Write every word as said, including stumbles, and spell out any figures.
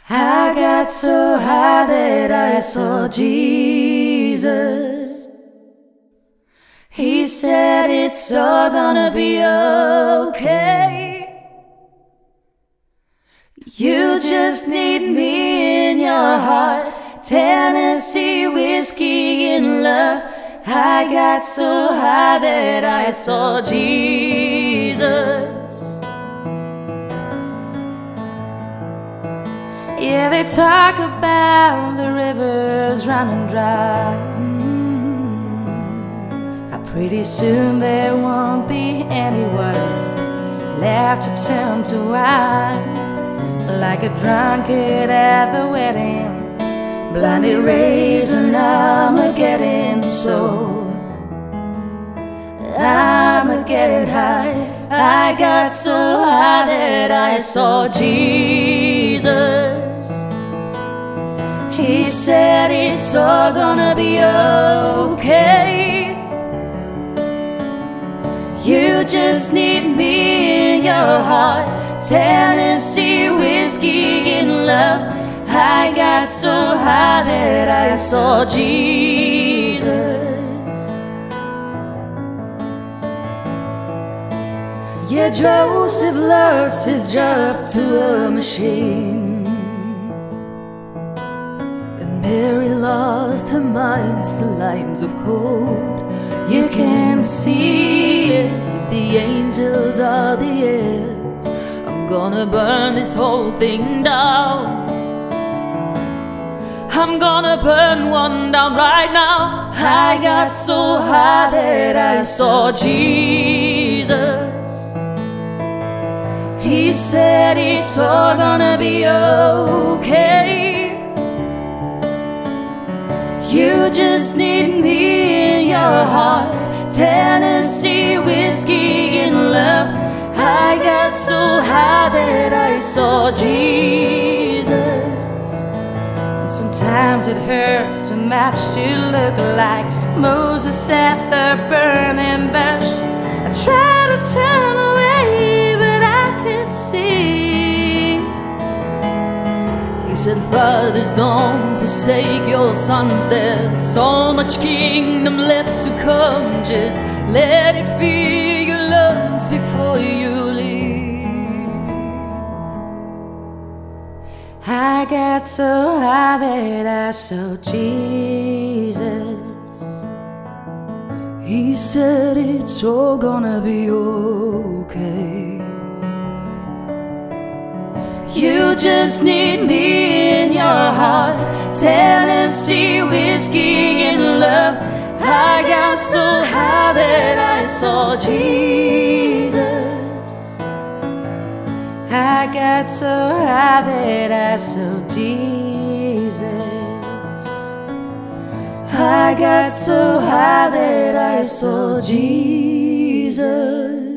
I got so high that I saw Jesus. He said it's all gonna be okay. You just need me in your heart. Tennessee whiskey in love. I got so high that I saw Jesus. Yeah, they talk about the rivers running dry. mm-hmm. Pretty soon there won't be any water left to turn to wine. Like a drunkard at the wedding, blinded raisin Armageddon. So I'm getting high. I got so high that I saw Jesus. He said it's all gonna be okay. You just need me in your heart. Tennessee whiskey in love. I got so high that I saw Jesus. Yeah, Joseph lost his job to a machine, and Mary lost her mind to lines of code. You can see it with the angels of the air. I'm gonna burn this whole thing down. I'm gonna burn one down right now. I got so high that I saw Jesus. He said it's all gonna be okay. You just need me in your heart. Tennessee whiskey in love. I got so high that I saw Jesus. And sometimes it hurts too much to look like Moses at the burning bush. I try to turn away, but I could see. He said, fathers, don't forsake your sons. There's so much kingdom left to come. Just let it fill your lungs before you leave. I got so high that I saw Jesus. He said it's all gonna be okay. You just need me in your heart. Tennessee whiskey in love. I got so high that I saw Jesus. I got so high that I saw Jesus. I got so high that I saw Jesus.